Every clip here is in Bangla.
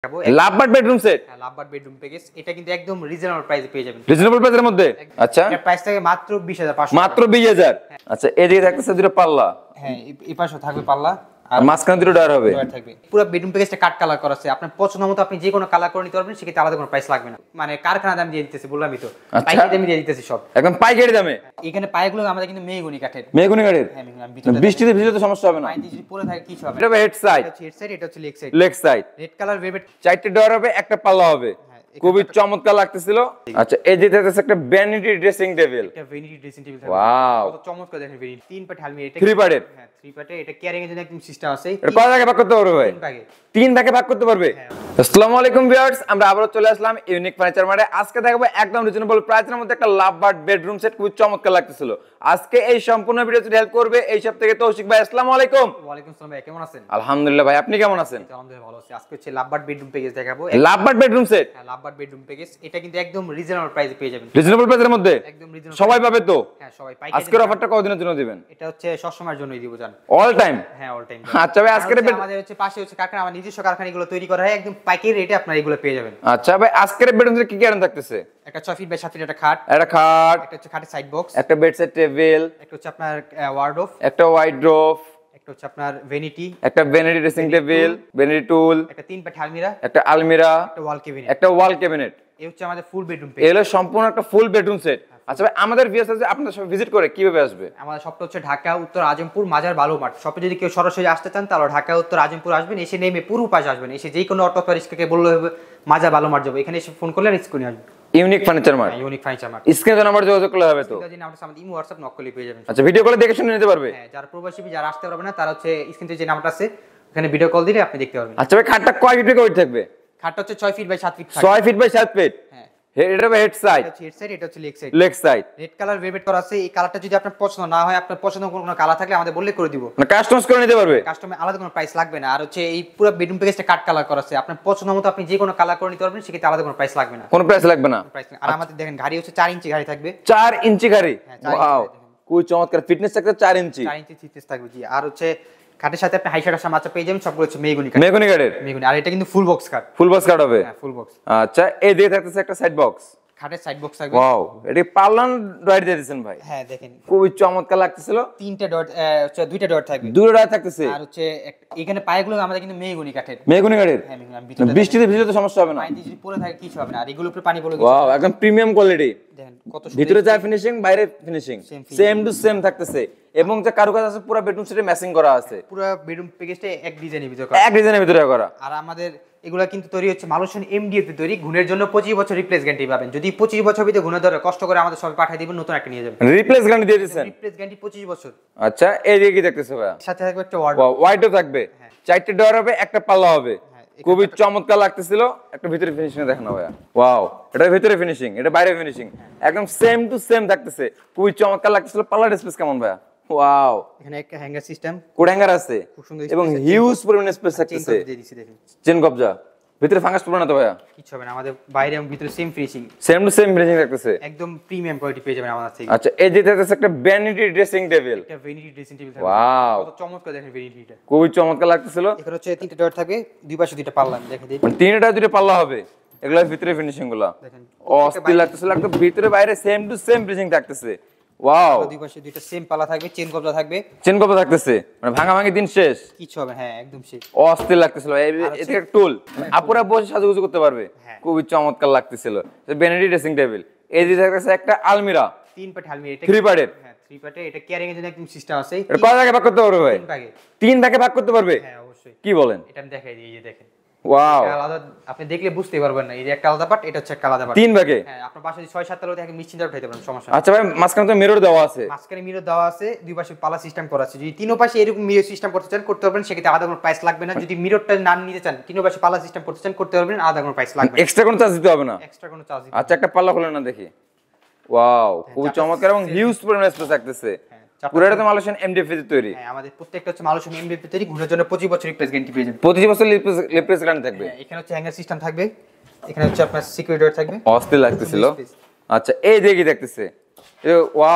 Lovebird bedroom set. হ্যাঁ, লাভবার্ড বেডরুম প্যাকেজ। এটা কিন্তু একদম রিজনেবল প্রাইসে পেয়ে যাবেন। রিজনেবল প্রাইসের মধ্যে? আচ্ছা, এর প্রাইস থাকে মাত্র 20500। মাত্র 20000। আচ্ছা, এদিকে থাকতেছে দুটো পাল্লা। হ্যাঁ, এই পাশেও থাকবে পাল্লা আর মাঝখানে দুটো ডয়ার হবে। ডয়ার থাকবে। পুরো বেডরুম প্যাকেজটা কাট কালার করা আছে। আপনার পছন্দ মতো আপনি যে কোনো কালার করে নিতে পারবেন, সেক্ষেত্রে আলাদা কোনো প্রাইস লাগবে না। মানে কারখানা দাম দিয়ে দিতেছি, বললামই তো, পাইকারি দামে দিয়ে দিতেছি সব, একদম পাইকারি দামে। এখানে পায়াগুলো আমাদের কিন্তু মেহগনি কাঠের। মেহগনি কাঠের? হ্যাঁ, বৃষ্টিতে ভিজলে তো সমস্যা হবে না। পানি যদি পড়ে থাকে কিছু হবে না। এটা হেড সাইড, এটা হচ্ছে হেড সাইড, এটা হচ্ছে leg side. Leg side red colour velvet, 4টি ডয়ার হবে, একটা পাল্লা হবে। খুবই চমৎকার লাগতেছিল। আচ্ছা, এই যে দেখতেছে একটা ভ্যানিটি ড্রেসিং টেবিল। এটা ভ্যানিটি ড্রেসিং টেবিল। ওয়াও, কত চমৎকার দেখেন ভ্যানিটি। 3 পার্ট আলমিরা। এটা 3 পার্টের। হ্যাঁ, 3 পার্টে। এটা ক্যারিং এর জন্য একদম সিস্টেম আছে। এটা কয় ভাগে ভাগ করতে পারবে ভাই? 3 ভাগে। 3 ভাগে ভাগ করতে পারবে। আসসালামু আলাইকুম ভিউয়ার্স, আমরা আবারো চলে আসলাম ইউনিক ফার্নিচার মার্টে। আজকে দেখাবো একদম রিজনেবল প্রাইসের মধ্যে একটা লাভবার্ড বেডরুম সেট, খুব চমৎকার লাগতেছিল। আজকে এই সম্পূর্ণ ভিডিওতে হেল্প করবে এই সব থেকে তৌফিক ভাই। আসসালামু আলাইকুম। ওয়া আলাইকুম আসসালাম ভাই, কেমন আছেন? আলহামদুলিল্লাহ ভাই, আপনি কেমন আছেন? আলহামদুলিল্লাহ ভালো আছি। আজকে হচ্ছে লাভবার্ড বেডরুম প্যাকেজ দেখাবো। Lovebird bedroom set. হ্যাঁ, লাভবার্ড বেডরুম প্যাকেজ। এটা কিন্তু একদম রিজনেবল প্রাইসে পেয়ে যাবেন। রিজনেবল প্রাইসের মধ্যে একদম রিজনেবল। সবাই পাবে তো? হ্যাঁ, সবাই পাইকারি। আজকের অফারটা কতদিনের জন্য দিবেন? এটা হচ্ছে সব সময়ের জন্যই দিব জান। All time? হ্যাঁ, অল টাইম। আচ্ছা ভাই, আজকের আমাদের হচ্ছে পাশে হচ্ছে কারখানা, আমার নিজস্ব কারখানা, এগুলো তৈরি করা হয়, একদম পাইকারি রেটে আপনারা এগুলো পেয়ে যাবেন। আচ্ছা ভাই, আজকের বেডরুম সেট কি কি আইটেম থাকতেছে? একটা 6 ফিট বাই 7 ফিট একটা খাট, একটা খাট, একটা হচ্ছে খাটের সাইড বক্স, একটা বেড সেট টেবিল, একটা হচ্ছে আপনার ওয়ার্ডরোব, একটা ওয়াইড্রোব, একটা হচ্ছে আপনার ভ্যানিটি, একটা vanity dressing table, vanity tool, একটা 3 পার্ট আলমিরা, একটা আলমিরা, একটা ওয়াল ক্যাবিনেট, একটা ওয়াল ক্যাবিনেট। এই হচ্ছে আমাদের ফুল বেডরুম এই প্যাকেজ। হলো সম্পূর্ণ একটা ফুল বেডরুম সেট। আচ্ছা ভাই, আমাদের ভিউয়ার্স আছে, আপনারা সব ভিজিট করে কিভাবে আসবে? আমাদের শপটা হচ্ছে ঢাকা উত্তর আজমপুর মাজার বালুমাঠ। শপে যদি কেউ সরাসরি আসতে চান তাহলে ঢাকা উত্তর আজমপুর আসবেন, এসে নেমে পুরো পাশে আসবেন, এসে যে কোনো অটো রিক্সাকে বললে হবে মাজার বালুমাঠ যাবো, এখানে এসে ফোন করলে রিস্ক করে আসবেন। Unique furniture mart, unique furniture mart. স্ক্রিনে নাম্বার যোগাযোগ করলে হবে তো? যদি নাম্বার আমাদের ইমো হোয়াটসঅ্যাপ নক করলে পেয়ে যাবেন। আচ্ছা, ভিডিও কলে দেখে শুনে নিতে পারবে? হ্যাঁ, যারা প্রবাসী যারা আসতে পারবে না তারা হচ্ছে স্ক্রিনে যে নাম্বারটা আছে ওখানে ভিডিও কল দিলে আপনি দেখতে পারবেন। আচ্ছা ভাই, খাটটা কয় ফিট বাই থাকবে? খাটটা হচ্ছে 6 feet by 7 feet. 6 feet by 7 feet. হ্যাঁ, এটা হেড সাইড, এটা হচ্ছে হেড সাইড, এটা হচ্ছে leg side. Leg side. Red colour velvet করা আছে। এই কালারটা যদি আপনার পছন্দ না হয়, আপনার পছন্দ কোনো কালার থাকলে আমাদের বললে করে দিব, মানে কাস্টমাইজ করে নিতে পারবে। কাস্টমার আলাদা কোনো প্রাইস লাগবে না। আর হচ্ছে এই পুরো বেডরুম প্যাকেজটা কাট কালার করা আছে। আপনার পছন্দ মতো আপনি যে কোনো কালার করে নিতে পারবেন, সেক্ষেত্রে আলাদা কোনো প্রাইস লাগবে না। কোনো প্রাইস লাগবে না। আর আমাদের দেখেন গাড়ি হচ্ছে 4 ইঞ্চি গাড়ি থাকবে। 4 ইঞ্চি গাড়ি? হ্যাঁ, 4 ইঞ্চি ওয়াও, গাড়ি দেখেন। খুব চমৎকার ফিটনেস থাকতে 4 ইঞ্চি। 4 ইঞ্চি থিকনেস থাকবে জি। আর হচ্ছে খাটের সাথে আপনি হাইশার আসা মাচা পেয়ে যাবেন, সবগুলো হচ্ছে মেহগনি কাঠ। মেহগনি কাঠের? মেহগনি। আর এটা কিন্তু ফুল বক্স কাঠ। ফুল বক্স কাঠ হবে? হ্যাঁ, ফুল বক্স। আচ্ছা, এই দিয়ে থাকতেছে একটা সাইড বক্স। খাটের সাইড বক্স থাকবে। ওয়াও, এটা পার্লান ডয়ার দিয়ে দিয়েছেন ভাই। হ্যাঁ, দেখেন খুবই চমৎকার লাগতেছিল। 3টা ডট হচ্ছে 2টা ডট থাকবে। দুটো ডয়ার থাকতেছে। আর হচ্ছে এখানে পায়াগুলো আমাদের কিন্তু মেহগনি কাঠের। মেহগনি কাঠের? হ্যাঁ, মেহগনি। বৃষ্টিতে ভিজলে তো সমস্যা হবে না। পানি যদি পড়ে থাকে কিছু হবে না। আর এগুলোর উপরে পানি পড়লে ওয়াও, একদম প্রিমিয়াম কোয়ালিটি। দেখেন কত সুন্দর। ভিতরে যা ফিনিশিং, বাইরে ফিনিশিং সেম টু সেম থাকতেছে, এবং যে কারুকাজ আছে পুরো বেডরুম সেটে ম্যাচিং করা আছে। পুরো বেডরুম প্যাকেজটা এক ডিজাইনের ভিতরে করা। এক ডিজাইনের ভিতরে করা। আর আমাদের এগুলা কিন্তু তৈরি হচ্ছে মালয়েশিয়ান এমডিএফ এ তৈরি। গুণের জন্য 25 বছর রিপ্লেস গ্যারান্টি পাবেন। যদি 25 বছর ভিতরে গুণে ধরে কষ্ট করে আমাদের সবাই পাঠিয়ে দিবেন, নতুন একটা নিয়ে যাবেন। রিপ্লেস গ্যারান্টি দিয়ে দিয়েছেন? রিপ্লেস গ্যারান্টি 25 বছর। আচ্ছা, এই দিকে কি দেখতেছে ভাই? সাথে থাকবে একটা ওয়ার্ডরোব। ওয়াও, হোয়াইটও থাকবে। 4টি ডয়ার হবে, একটা পাল্লা হবে। খুবই চমৎকার লাগতেছিল। একটা ভিতরে ফিনিশিং দেখেন না ভাইয়া। ওয়াও, এটা ভিতরে ফিনিশিং, এটা বাইরে ফিনিশিং, একদম সেম টু সেম থাকতেছে। খুবই চমৎকার লাগতেছিল। পাল্লার স্পেস কেমন ভাইয়া? ওয়াও, এখানে একটা হ্যাঙ্গার সিস্টেম, কোড হ্যাঙ্গার আছে, খুব সুন্দর এবং হিউজ পরিমাণ স্পেস থাকতেছে। দিয়ে দিছি দেখেন। চেন কবজা, ভিতরে ফাঙ্গাস পড়বে না তো ভাইয়া? কিছু হবে না। আমাদের বাইরে এবং ভিতরে same finishing, same to same finishing থাকতেছে। একদম প্রিমিয়াম কোয়ালিটি পেয়ে যাবেন আমাদের থেকে। আচ্ছা, এই যে থাকতেছে একটা ভ্যানিটি ড্রেসিং টেবিল। একটা ভ্যানিটি ড্রেসিং টেবিল থাকবে। ওয়াও, কত চমৎকার দেখেন ভ্যানিটিটা। খুবই চমৎকার লাগতেছিল। এখানে হচ্ছে 3টা ডট থাকবে, দুই পাশে 2টা পাল্লা দেখে দিই। মানে 3টা দুটো পাল্লা হবে, এগুলোর ভিতরে ফিনিশিং গুলা দেখেন অস্থির লাগতেছিল। একদম ভিতরে বাইরে সেম টু সেম ফিনিশিং থাকতেছে। ওয়াও, দুই পাশে 2টা সেম পাল্লা থাকবে, চেন কবজা থাকবে। চেন কবজা থাকতেছে, মানে ভাঙাভাঙি দিন শেষ। কিছু হবে, হ্যাঁ একদম শেষ। অস্থির লাগতেছিল। এদিকে একটা টুল, আপুরা বসে সাজুগুজু করতে পারবে। খুবই চমৎকার লাগতেছিল। Vanity dressing table. এই যে থাকতেছে একটা আলমিরা, 3 পার্ট আলমিরা। এটা 3 পার্টের? হ্যাঁ, 3 পার্টে। এটা ক্যারিং এর জন্য একদম সিস্টেম আছে। এটা কয় ভাগে ভাগ করতে পারবে ভাই? 3 ভাগে। 3 ভাগে ভাগ করতে পারবে? হ্যাঁ, অবশ্যই। কি বলেন? এটা আমি দেখাই দিই, এই যে দেখেন। ওয়াও, আলাদা আপনি দেখলে বুঝতে পারবেন না। এই যে একটা আলাদা পার্ট, এটা হচ্ছে একটা আলাদা পার্ট। 3 ভাগে? হ্যাঁ, আপনার বাসায় 6-7 তলা থেকে নিশ্চিন্তে উঠাইতে পারেন, সমস্যা নেই। আচ্ছা ভাই, মাঝখানে তো মিরর দেওয়া আছে। মাঝখানে মিরর দেওয়া আছে, দুই পাশে পাল্লা সিস্টেম করা আছে। যদি তিনও পাশে এরকম মিরর সিস্টেম করতে চান করতে পারবেন, সেক্ষেত্রে আলাদা কোনো প্রাইস লাগবে না। যদি মিররটা না নিতে চান, তিনও পাশে পাল্লা সিস্টেম করতে চান করতে পারবেন, আলাদা কোনো প্রাইস লাগবে না। এক্সট্রা কোনো চার্জ দিতে হবে না? এক্সট্রা কোনো চার্জ দিতে। আচ্ছা, একটা পাল্লা খুলে না দেখি। ওয়াও, খুব চমৎকার এবং হিউজ পরিমাণ স্পেস থাকতেছে। পুরোটা তো মালয়েশিয়ান এমডিএফ এর তৈরি। হ্যাঁ, আমাদের প্রত্যেকটা হচ্ছে মালয়েশিয়ান এমডিএফ তৈরি। গুণের জন্য 25 বছর রিপ্লেস গ্যারান্টি পেয়ে যাবেন। 25 বছর রিপ্লেস গ্যারান্টি থাকবে। এখানে হচ্ছে হ্যাঙ্গার সিস্টেম থাকবে, এখানে হচ্ছে আপনার সিকিউরিটি ডোর থাকবে। অস্থির লাগতেছিল। আচ্ছা, এই দিকে কি দেখতেছে? ওয়াও,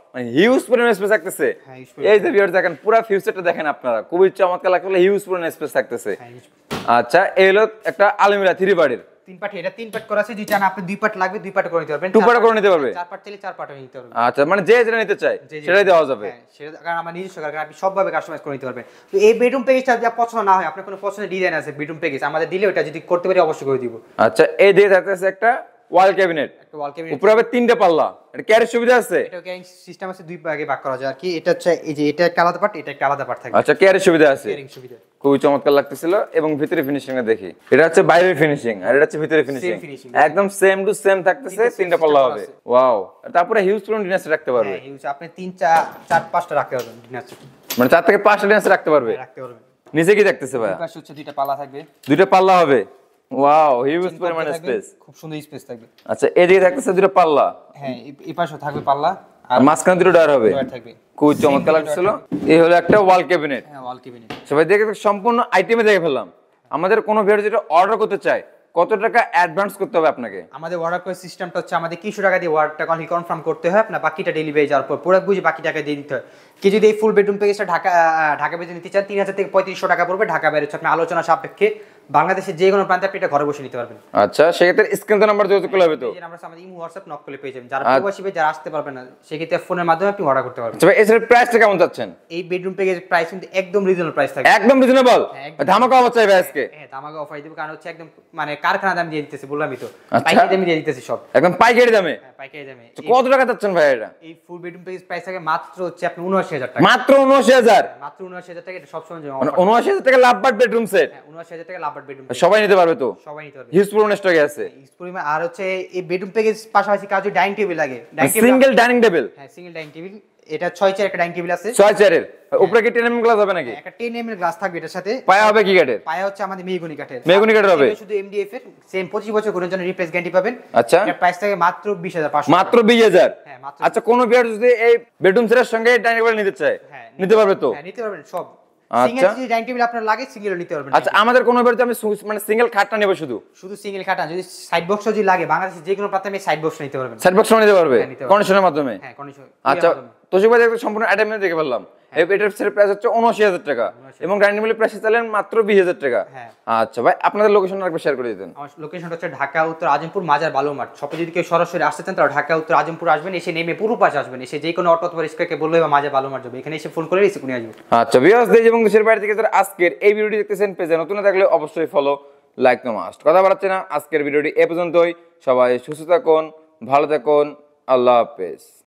মানে হিউজ পরিমাণ স্পেস থাকতেছে। হ্যাঁ, huge এই যে ভিউয়ার দেখেন পুরো ফিউচারটা দেখেন আপনারা, খুবই চমৎকার লাগছে, হিউজ পরিমাণ স্পেস থাকতেছে। আচ্ছা এই হলো একটা আলমিরা 3 পার্টের, 3 পার্ট, এটা 3 পার্ট করা আছে, যেটা আপনি 2 পার্ট লাগবে 2 পার্ট করে নিতে পারবেন, 2 পার্ট করে নিতে পারবে। 4 পার্ট চাইলে 4 পার্ট নিতে পারবেন। আচ্ছা মানে যে যেটা নিতে চায় সেটাই দেওয়া যাবে। হ্যাঁ, সেটা কারণ আমার নিজস্ব, কারণ আপনি সবভাবে কাস্টমাইজ করে নিতে পারবেন। তো এই বেডরুম প্যাকেজটা যদি পছন্দ না হয়, আপনার কোনো পছন্দের ডিজাইন আছে বেডরুম প্যাকেজ আমাদের দিলে ওটা যদি করতে পারি অবশ্যই করে দিব। আচ্ছা এই দিয়ে থাকতেছে একটা ওয়াল ক্যাবিনেট, একটা ওয়াল ক্যাবিনেট, উপরে হবে 3টে পাল্লা, এটা ক্যারির সুবিধা আছে। এটা ক্যারিং সিস্টেম আছে, 2 ভাগে ভাগ করা যায় আর কি। এটা হচ্ছে এই যে এটা একটা আলাদা পার্ট, এটা একটা আলাদা পার্ট থাকবে। আচ্ছা ক্যারির সুবিধা আছে, ক্যারিং সুবিধা খুবই চমৎকার লাগতেছিল। এবং ভিতরে ফিনিশিং এ দেখি, এটা হচ্ছে বাইরের ফিনিশিং আর এটা হচ্ছে ভিতরে ফিনিশিং, finishing। একদম সেম টু সেম থাকতেছে, 3টা পাল্লা হবে। ওয়াও, তারপরে হিউজ পরিমাণ ডিনার রাখতে পারবে, হ্যাঁ, ইউজ আপনি 3 4 5টা রাখতে পারবেন ডিনার সেট, মানে 4 থেকে 5টা ডিনার রাখতে পারবে। রাখতে পারবেন। নিচে কি দেখতেছে ভাই? পাশে হচ্ছে 2টা পাল্লা থাকবে, 2টা পাল্লা হবে। ওয়াও, হিউজ পরিমাণ স্পেস, খুব সুন্দর স্পেস থাকবে। আচ্ছা এদিকে থাকতেছে 2টা পাল্লা, হ্যাঁ এই পাশেও থাকবে পাল্লা, আর মাঝখানে 2টা ডয়ার হবে, ডয়ার থাকবে। খুব চমৎকার লাগছিল। এই হলো একটা ওয়াল ক্যাবিনেট। হ্যাঁ, ওয়াল ক্যাবিনেট। সবাই দেখে সম্পূর্ণ আইটেমে দেখে ফেললাম। আমাদের কোনো ভিডিও যেটা অর্ডার করতে চায় কত টাকা অ্যাডভান্স করতে হবে আপনাকে? আমাদের অর্ডার করার সিস্টেমটা হচ্ছে আমাদের কিছু টাকা দিয়ে অর্ডারটা কনফার্ম করতে হয়, আপনার বাকিটা ডেলিভারি যাওয়ার পর প্রোডাক্ট বুঝে বাকি টাকা দিয়ে দিতে হয়। কি যদি এই ফুল বেডরুম প্যাকেজটা ঢাকা বেজে নিতে চান 3000 থেকে 3500 টাকা পড়বে, ঢাকা বাইরে হচ্ছে আপনি আলোচনা সাপেক্ষে বাংলাদেশের যে কোনো প্রান্তে আপনি এটা ঘরে বসে নিতে পারবেন। আচ্ছা সেক্ষেত্রে স্ক্রিন নাম্বার যোগাযোগ করলে হবে তো? এই যে নাম্বার আমাদের ইমো হোয়াটসঅ্যাপ নক করলে পেয়ে যাবেন। যারা প্রবাসী ভাই যারা আসতে পারবেন না সেক্ষেত্রে ফোনের মাধ্যমে আপনি অর্ডার করতে পারবেন। আচ্ছা ভাই এর প্রাইসটা কেমন যাচ্ছেন? এই বেডরুম প্যাকেজের প্রাইস কিন্তু একদম রিজনেবল প্রাইস থাকবে, একদম রিজনেবল, ধামাকা অফার চাইবে আজকে। হ্যাঁ ধামাকা অফার দিব, কারণ হচ্ছে একদম মানে কারখানা দাম দিয়ে দিতেছি, বললামই তো আচ্ছা। পাইকারি দামে দিয়ে দিতেছি সব, একদম পাইকারি দামে। হ্যাঁ পাইকারি দামে। কত টাকা যাচ্ছেন ভাই এটা? এই ফুল বেডরুম প্যাকেজ প্রাইস থাকে মাত্র হচ্ছে আপনি 79000 টাকা, মাত্র 79000, মাত্র 79000 টাকা। এটা সবসময় জমা মানে 79000 টাকা লাভ বাট বেডরুম সেট। হ্যাঁ 79000 টাকা লাভ বেডরুম, সবাই নিতে পারবে তো? সবাই নিতে পারবে, হিউজ পরিমাণ স্টকে আছে। ইউজ পরিমাণ। আর হচ্ছে এই বেডরুম প্যাকেজ পাশাপাশি কাজে ডাইনিং টেবিল লাগে, সিঙ্গেল ডাইনিং টেবিল। হ্যাঁ সিঙ্গেল ডাইনিং টেবিল, এটা 6 চেয়ার একটা ডাইনিং টেবিল আছে, 6 চেয়ারের উপরে কি 10 mm গ্লাস হবে নাকি? একটা 10 mm এর গ্লাস থাকবে এটার সাথে। পায়া হবে কি কাঠের? পায়া হচ্ছে আমাদের মেহগনি কাঠের, মেহগনি কাঠের হবে, শুধু এমডিএফ এর সেম 25 বছর কোনো জন্য রিপ্লেস গ্যারান্টি পাবেন। আচ্ছা এর প্রাইস থাকে মাত্র 20500, মাত্র 20000। হ্যাঁ মাত্র। আচ্ছা কোন বিয়ার যদি এই বেডরুম সেটের সঙ্গে ডাইনিং টেবিল নিতে চায় হ্যাঁ নিতে পারবে তো? হ্যাঁ নিতে পারবেন সব। আচ্ছা। সিঙ্গেল যদি ডাইনিং টেবিল আপনার লাগে সিঙ্গেলও নিতে পারবেন। আচ্ছা আমাদের কোন বিয়ার আমি মানে সিঙ্গেল খাটটা নেব শুধু সিঙ্গেল খাটা, যদি সাইড বক্স যদি লাগে বাংলাদেশে যে কোনো প্রান্তে সাইড বক্স নিতে পারবেন, সাইড বক্স নিতে পারবে হ্যাঁ, নিতে পারবে। কন্ডিশনের মাধ্যমে। হ্যাঁ কন্ডিশন। আচ্ছা তোষিক ভাই দেখতে সম্পূর্ণ আইটেম দেখে ফেললাম। এটার সেট প্রাইস হচ্ছে 79000 টাকা এবং ডাইনিং টেবিলের প্রাইস চাইলেন মাত্র 20000 টাকা। হ্যাঁ। আচ্ছা ভাই আপনাদের লোকেশন আরেকবার শেয়ার করে দিতেন। আমার লোকেশনটা হচ্ছে ঢাকা উত্তর আজিমপুর মাজার বালু মাঠ। শপে যদি কেউ সরাসরি আসতে চান তাহলে ঢাকা উত্তর আজিমপুর আসবেন, এসে নেমে পুরো পাশে আসবেন, এসে যে কোনো অটো অথবা রিক্সাকে বললে বা মাজার বালু মাঠ যাবে, এখানে এসে ফোন করে রিসিভ নিয়ে আসবেন। আচ্ছা ভিউয়ার্স দেশ এবং দেশের বাইরে থেকে যারা আজকের এই ভিডিওটি দেখতেছেন পেজে নতুন থাকলে অবশ্যই ফলো লাইক তো মাস্ট। কথা বাড়াচ্ছে না, আজকের ভিডিওটি এ পর্যন্তই। সবাই সুস্থ থাকুন, ভালো থাকুন, আল্লাহ হাফেজ।